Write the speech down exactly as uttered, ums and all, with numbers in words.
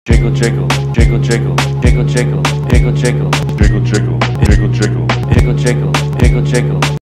jiggle jiggle jiggle jiggle jiggle jiggle jiggle jiggle jiggle jiggle jiggle jiggle jiggle jiggle jiggle jiggle